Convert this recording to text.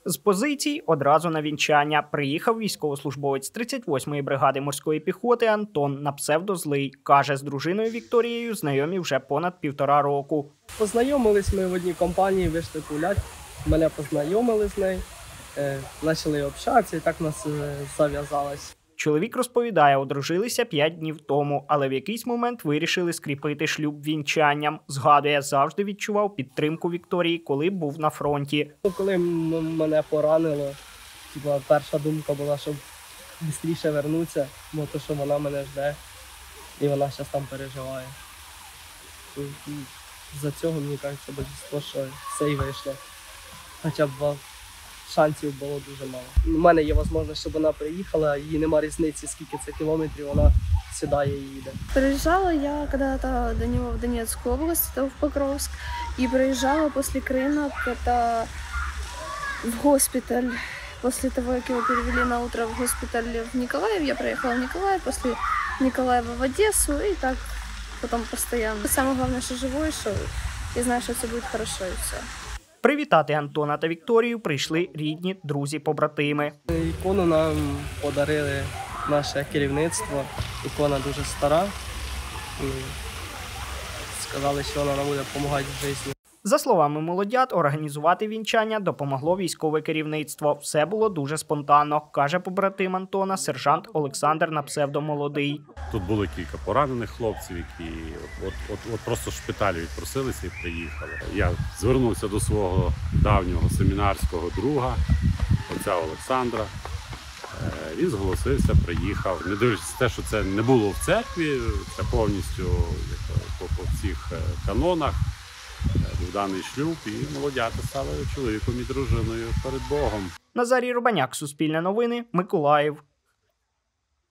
З позицій одразу на вінчання приїхав військовослужбовець 38-ї бригади морської піхоти Антон на псевдо Злий. Каже, з дружиною Вікторією знайомі вже понад 1,5 року. Познайомились ми в одній компанії, вийшли гуляти, мене познайомили з нею, почали общатися і так у нас зав'язалось. Чоловік розповідає, одружилися 5 днів тому, але в якийсь момент вирішили скріпити шлюб вінчанням. Згадує, завжди відчував підтримку Вікторії, коли був на фронті. Коли мене поранило, перша думка була, щоб швидше повернутися, бо то, що вона мене жде і вона зараз там переживає. За цього, мені кажеться, більшість, що все і вийшло. Хоча б шансів було дуже мало. У мене є можливість, щоб вона приїхала, їй нема різниці, скільки це кілометрів, вона сідає і їде. Приезжала я когда-то до него в Донецкую область, это в Покровск, и проезжала после Крына это в госпиталь. После того, как его перевели на утро в госпиталь в Николаев, я проехала в Николаев, после Николаева в Одессу, и так потом постоянно. Самое главное, что живой, что я знаю, что все будет хорошо, и все. Привітати Антона та Вікторію прийшли рідні, друзі, побратими. Ікону нам подарили наше керівництво. Ікона дуже стара. Сказали, що вона нам буде допомагати в житті. За словами молодят, організувати вінчання допомогло військове керівництво. Все було дуже спонтанно, каже побратим Антона, сержант Олександр на псевдо Молодий. Тут було кілька поранених хлопців, які от просто в шпиталі відпросилися і приїхали. Я звернувся до свого давнього семінарського друга, отця Олександра. Він зголосився, приїхав. Не дивлячись на те, що це не було в церкві, це повністю по всіх канонах. В даний шлюб і молодята стали чоловіком і дружиною перед Богом. Назарій Рубаняк, Суспільне новини, Миколаїв.